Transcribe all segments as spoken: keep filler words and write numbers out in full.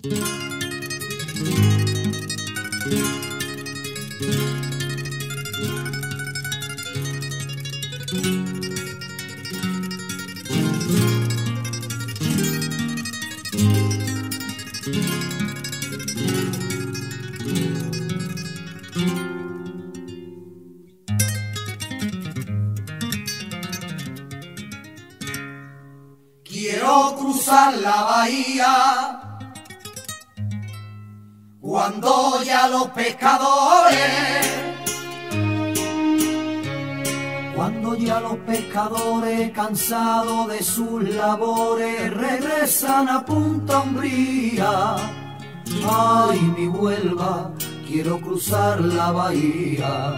Quiero cruzar la bahía cuando ya los pescadores, cuando ya los pescadores cansados de sus labores regresan a Punta Umbría. Ay, mi Huelva, quiero cruzar la bahía.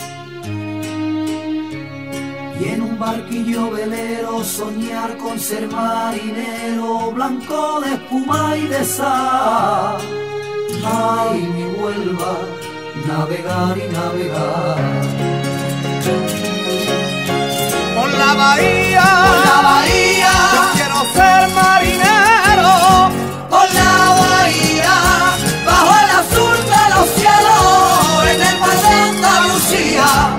Y en un barquillo velero soñar con ser marinero, blanco de espuma y de sal. Ay, mi Huelva, navegar y navegar. Por la bahía, por la bahía, yo quiero ser marinero. Por la bahía, bajo el azul de los cielos, en el mar de Andalucía.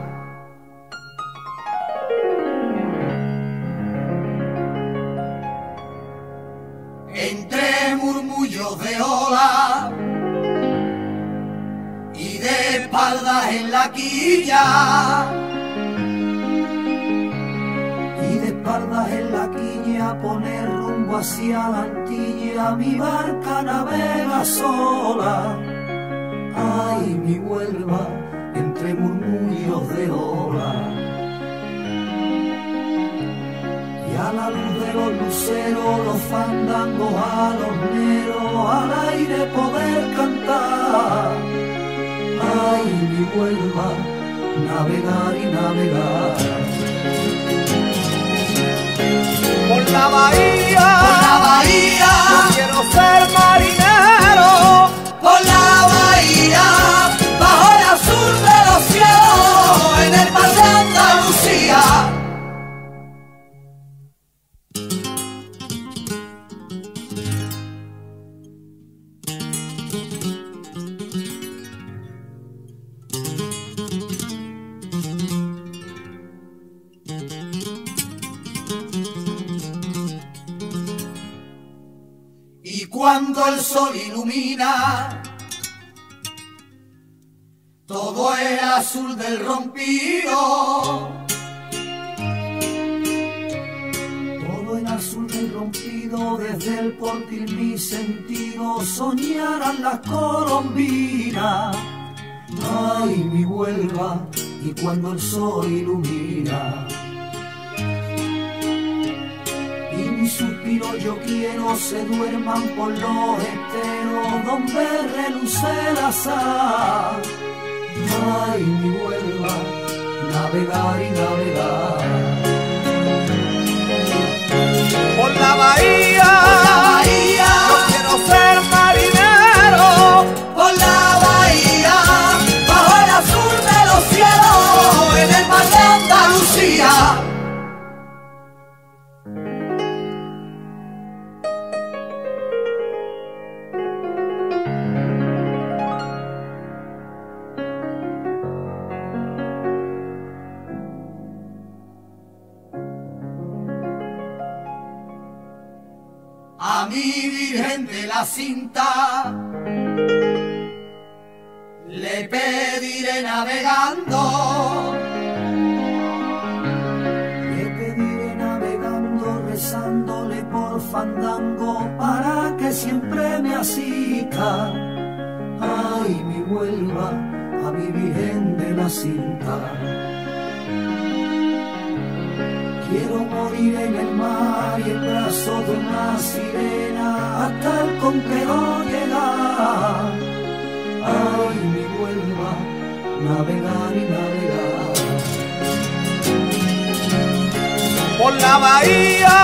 Entre murmullos de ola y de espaldas en la quilla, y de espaldas en la quilla poner rumbo hacia la Antilla, mi barca navega sola. Ay, mi Huelva, entre murmullos de ola. Y a la luz de los luceros, los fandangos alorneros, al aire poder cantar. Ay, mi Huelva, navegar y navegar. Por la bahía, por la bahía, yo quiero ser marinero. Por la bahía, bajo el azul de los cielos, en el mar de Andalucía. Y cuando el sol ilumina todo el azul del rompido, todo el azul del rompido, desde el portil mi sentido soñarán las colombinas. Ay, mi Huelva, y cuando el sol ilumina y mis suspiros yo quiero se duerman por los esteros donde reluce la sal. Ay, mi Huelva, navegar y navegar. Por la bahía, por la bahía, yo quiero ser marinero. Por la bahía, bajo el azul de los cielos, en el mar de Andalucía. A mi Virgen de la Cinta le pediré navegando, le pediré navegando, rezándole por fandango para que siempre me asista. Ay, mi Huelva, a mi Virgen de la Cinta. Quiero morir en el mar y en brazos de una sirena hasta el conquero llegar. Ay, mi Huelva, navegar y navegar. Por la bahía,